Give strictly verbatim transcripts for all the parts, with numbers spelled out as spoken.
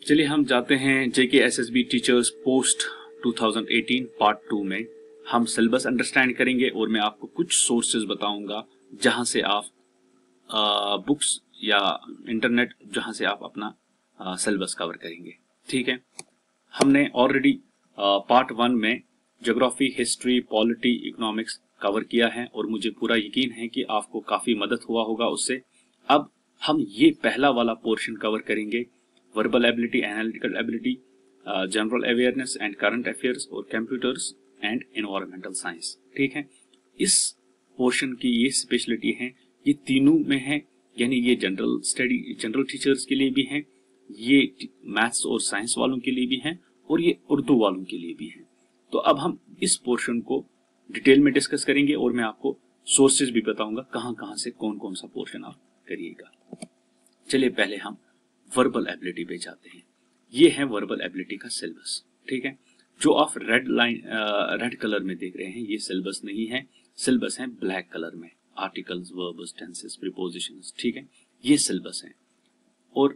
चलिए हम जाते हैं जेके एसएसबी टीचर्स पोस्ट दो हज़ार अठारह पार्ट टू में। हम सिलेबस अंडरस्टैंड करेंगे और मैं आपको कुछ सोर्सेज बताऊंगा जहां से आप आ, बुक्स या इंटरनेट जहां से आप अपना सिलेबस कवर करेंगे। ठीक है, हमने ऑलरेडी पार्ट वन में geography, history, polity, economics cover किया है और मुझे पूरा यकीन है कि आपको काफी मदद हुआ होगा उससे। अब हम ये पहला वाला पोर्शन कवर करेंगे, verbal ability, analytical ability, general awareness and current affairs और कंप्यूटर्स एंड एनवायरमेंटल साइंस। ठीक है, इस पोर्शन की ये स्पेशलिटी है, ये तीनों में है, यानी ये जनरल स्टडी जनरल टीचर्स के लिए भी है, ये मैथ्स और साइंस वालों के लिए भी है और ये उर्दू वालों के लिए भी है। तो अब हम इस पोर्शन को डिटेल में डिस्कस करेंगे और मैं आपको सोर्सेज भी बताऊंगा कहां कहां से कौन कौन सा पोर्शन आप करिएगा। चलिए पहले हम वर्बल एबिलिटी पे जाते हैं। ये है वर्बल एबिलिटी का सिलेबस। ठीक है, जो आप रेड लाइन रेड कलर में देख रहे हैं ये सिलेबस नहीं है, सिलेबस है ब्लैक कलर में, आर्टिकल्स, वर्ब्स, टेंसेस, प्रीपोजिशंस। ठीक है, ये सिलेबस है। और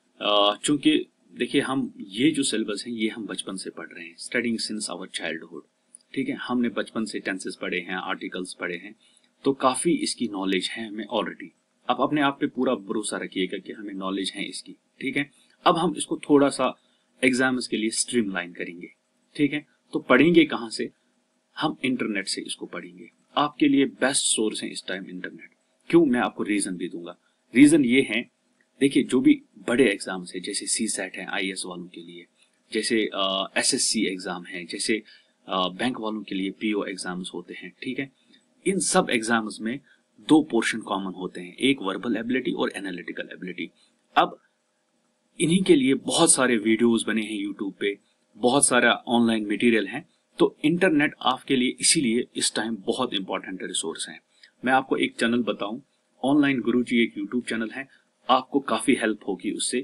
चूंकि देखिए हम ये जो सिलेबस है ये हम बचपन से पढ़ रहे हैं, स्टडिंग सिंस आवर चाइल्डहुड। ठीक है, हमने बचपन से टेंसेस पढ़े हैं, आर्टिकल्स पढ़े हैं, तो काफी इसकी नॉलेज है हमें ऑलरेडी। अब अपने आप पे पूरा भरोसा रखिएगा कि हमें नॉलेज है इसकी। ठीक है, अब हम इसको थोड़ा सा एग्जाम्स के लिए स्ट्रीमलाइन करेंगे। ठीक है, तो पढ़ेंगे कहां से? हम इंटरनेट से इसको पढ़ेंगे। आपके लिए बेस्ट सोर्स है इस टाइम इंटरनेट। क्यों? मैं आपको रीजन भी दूंगा। रीजन ये है, देखिए जो भी बड़े एग्जाम्स है, जैसे सी सेट है आई ए एस वालों के लिए, जैसे एस एस सी एग्जाम है, जैसे बैंक वालों के लिए पी ओ एग्जाम्स होते हैं। ठीक है, इन सब एग्जाम्स में दो पोर्शन कॉमन होते हैं, एक वर्बल एबिलिटी और एनालिटिकल एबिलिटी। अब इन्हीं के लिए बहुत सारे वीडियोस बने हैं यूट्यूब पे, बहुत सारा ऑनलाइन मटेरियल है। तो इंटरनेट आपके लिए इसीलिए इस टाइम बहुत इंपॉर्टेंट रिसोर्स है। मैं आपको एक चैनल बताऊं, ऑनलाइन गुरुजी एक यूट्यूब चैनल है, आपको काफी हेल्प होगी उससे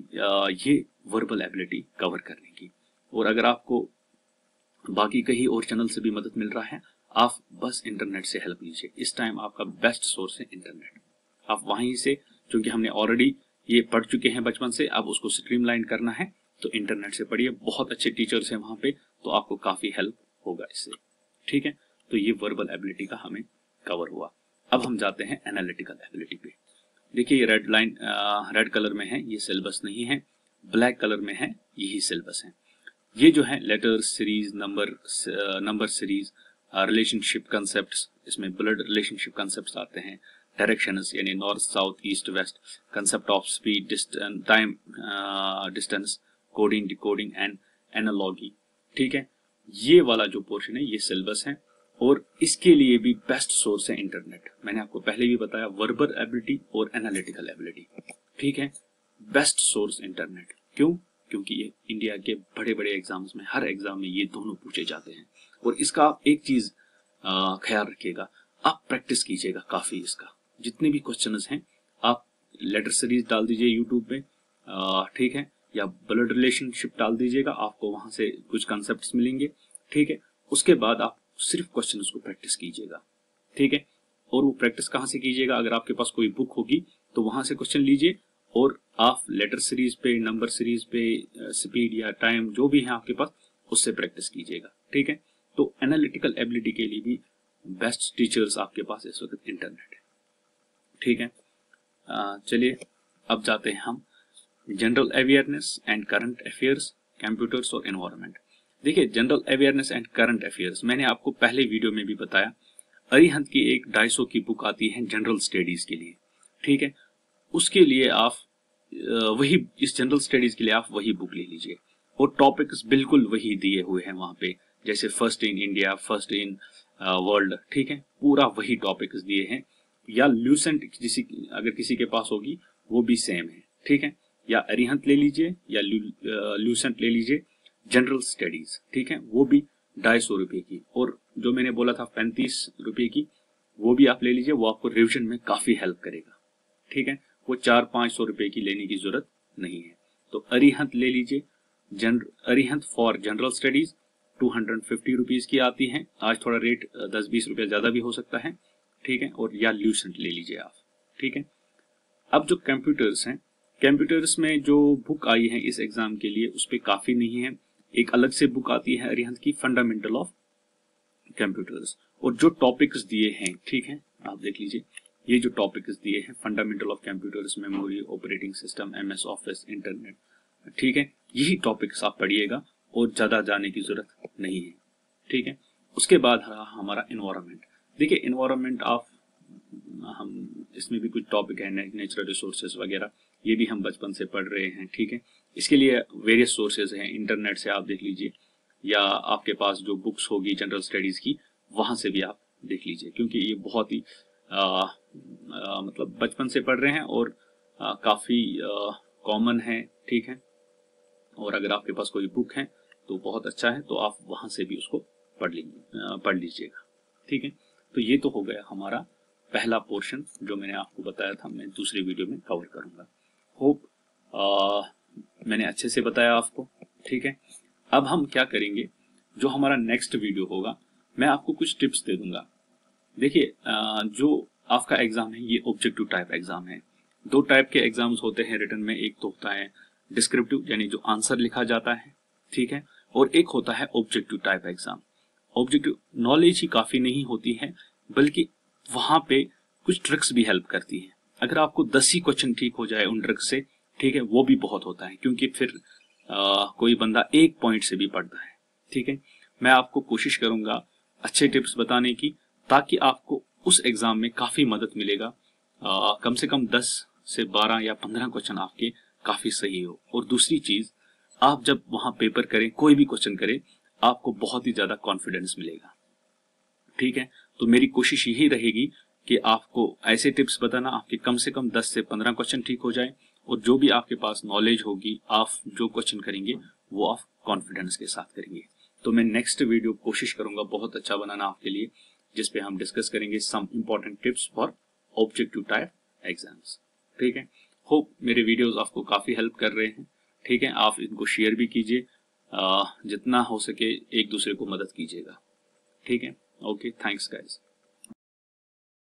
ये वर्बल एबिलिटी कवर करने की। और अगर आपको बाकी कहीं और चैनल से भी मदद मिल रहा है, आप बस इंटरनेट से हेल्प लीजिए। इस टाइम आपका बेस्ट सोर्स है इंटरनेट। आप वहीं से, क्योंकि हमने ऑलरेडी ये पढ़ चुके हैं बचपन से, अब उसको स्ट्रीमलाइन करना है तो इंटरनेट से पढ़िए। बहुत अच्छे टीचर्स हैं वहां पे, तो आपको काफी हेल्प होगा इससे। ठीक है, तो ये वर्बल एबिलिटी का हमें कवर हुआ। अब हम जाते हैं एनालिटिकल एबिलिटी पे। देखिए ये रेड लाइन रेड कलर में है, ये सिलेबस नहीं है, ब्लैक कलर में है, यही सिलेबस है। ये जो है letters series, number number series, relationship concepts, इसमें ब्लड रिलेशनशिप कंसेप्ट्स आते हैं, डायरेक्शंस यानी north, south, east, west, concept of speed, distance, time, distance, coding, decoding and analogy. ठीक है, ये वाला जो पोर्शन है ये सिलेबस है और इसके लिए भी बेस्ट सोर्स है इंटरनेट। मैंने आपको पहले भी बताया, वर्बल एबिलिटी और एनालिटिकल एबिलिटी। ठीक है, बेस्ट सोर्स इंटरनेट। क्यों? क्योंकि ये इंडिया के बड़े बड़े एग्जाम्स में, हर एग्जाम में ये दोनों पूछे जाते हैं। और इसका आप एक चीज ख्याल रखिएगा, आप प्रैक्टिस कीजिएगा काफी इसका। जितने भी क्वेश्चंस हैं आप लेटर सीरीज डाल दीजिए यूट्यूब पे, ठीक है, या ब्लड रिलेशनशिप डाल दीजिएगा, आपको वहां से कुछ कंसेप्ट मिलेंगे। ठीक है, उसके बाद आप सिर्फ क्वेश्चन को प्रैक्टिस कीजिएगा। ठीक है, और वो प्रैक्टिस कहाँ से कीजिएगा? अगर आपके पास कोई बुक होगी तो वहां से क्वेश्चन लीजिए और आप लेटर सीरीज पे, नंबर सीरीज पे, स्पीड या टाइम जो भी है आपके पास, उससे प्रैक्टिस कीजिएगा। ठीक है, तो एनालिटिकल एबिलिटी के लिए भी बेस्ट टीचर्स आपके पास इस वक्त इंटरनेट है। ठीक है, चलिए अब जाते हैं हम general awareness and current affairs, computers और एनवायरनमेंट। देखिए general awareness and current affairs मैंने आपको पहले वीडियो में भी बताया, अरिहंत की एक ढाई सौ की बुक आती है जनरल स्टडीज के लिए। ठीक है, उसके लिए आप वही, इस जनरल स्टडीज के लिए आप वही बुक ले लीजिए और टॉपिक्स बिल्कुल वही दिए हुए हैं वहां पे, जैसे first in India, first in world. ठीक है, पूरा वही टॉपिक्स दिए हैं। या ल्यूसेंट किसी अगर किसी के पास होगी वो भी सेम है। ठीक है, या अरिहंत ले लीजिए या ल्यूसेंट ले लीजिए, जनरल स्टडीज। ठीक है, वो भी ढाई सौ रुपए की। और जो मैंने बोला था पैंतीस रुपए की, वो भी आप ले लीजिए, वो आपको रिविजन में काफी हेल्प करेगा। ठीक है, वो चार पांच सौ रुपए की लेने की जरूरत नहीं है। तो अरिहंत ले लीजिए, Arihant for general studies two hundred fifty rupees की आती है, आज थोड़ा रेट दस बीस रुपए ज्यादा भी हो सकता है। ठीक है, और या ल्यूसेंट ले लीजिए आप। ठीक है, अब जो कंप्यूटर्स हैं, कंप्यूटर्स में जो बुक आई है इस एग्जाम के लिए उस पर काफी नहीं है, एक अलग से बुक आती है अरिहंत की, फंडामेंटल ऑफ कंप्यूटर्स, और जो टॉपिक्स दिए हैं, ठीक है आप देख लीजिए, ये जो टॉपिक्स दिए हैं fundamental of computers, memory, operating system, MS office, internet, ठीक है, यही टॉपिक्स आप पढ़िएगा और ज्यादा जाने की जरूरत नहीं है, ठीक है। उसके बाद रहा हमारा एनवायरनमेंट। देखिए एनवायरनमेंट ऑफ, हम इसमें भी कुछ टॉपिक है नेचुरल रिसोर्सेज वगैरह, ये भी हम बचपन से पढ़ रहे हैं, ठीक है। इसके लिए वेरियस सोर्सेज हैं, इंटरनेट से आप देख लीजिए, या आपके पास जो बुक्स होगी जनरल स्टडीज की वहां से भी आप देख लीजिए, क्योंकि ये बहुत ही आ, आ, मतलब बचपन से पढ़ रहे हैं और आ, काफी कॉमन है, ठीक है। और अगर आपके पास कोई बुक है तो बहुत अच्छा है, तो आप वहां से भी उसको पढ़ लीजिए पढ़ लीजिएगा, ठीक है। तो ये तो हो गया हमारा पहला पोर्शन जो मैंने आपको बताया था, मैं दूसरी वीडियो में कवर करूंगा। होप मैंने अच्छे से बताया आपको, ठीक है। अब हम क्या करेंगे, जो हमारा नेक्स्ट वीडियो होगा मैं आपको कुछ टिप्स दे दूंगा। देखिए जो आपका एग्जाम है ये ऑब्जेक्टिव टाइप एग्जाम है। दो टाइप के एग्जाम्स होते हैं रिटन में, एक तो होता है डिस्क्रिप्टिव यानी जो आंसर लिखा जाता है, ठीक है, और एक होता है objective type exam. Objective knowledge ही काफी नहीं होती है, बल्कि वहां पे कुछ ट्रिक्स भी हेल्प करती है। अगर आपको दस ही क्वेश्चन ठीक हो जाए उन ट्रिक्स से, ठीक है, वो भी बहुत होता है, क्योंकि फिर आ, कोई बंदा एक पॉइंट से भी पढ़ता है, ठीक है। मैं आपको कोशिश करूंगा अच्छे टिप्स बताने की, ताकि आपको उस एग्जाम में काफी मदद मिलेगा। आ, कम से कम दस से बारह या पंद्रह क्वेश्चन आपके काफी सही हो। और दूसरी चीज, आप जब वहां पेपर करें, कोई भी क्वेश्चन करें, आपको बहुत ही ज्यादा कॉन्फिडेंस मिलेगा, ठीक है। तो मेरी कोशिश यही रहेगी कि आपको ऐसे टिप्स बताना आपके कम से कम दस से पंद्रह क्वेश्चन ठीक हो जाए, और जो भी आपके पास नॉलेज होगी, आप जो क्वेश्चन करेंगे वो आप कॉन्फिडेंस के साथ करेंगे। तो मैं नेक्स्ट वीडियो कोशिश करूंगा बहुत अच्छा बनाना आपके लिए, जिसपे हम डिस्कस करेंगे some important tips for objective type exams, ठीक है। होप मेरे वीडियोस आपको काफी हेल्प कर रहे हैं, ठीक है। आप इनको शेयर भी कीजिए, जितना हो सके एक दूसरे को मदद कीजिएगा, ठीक है। Okay, thanks guys.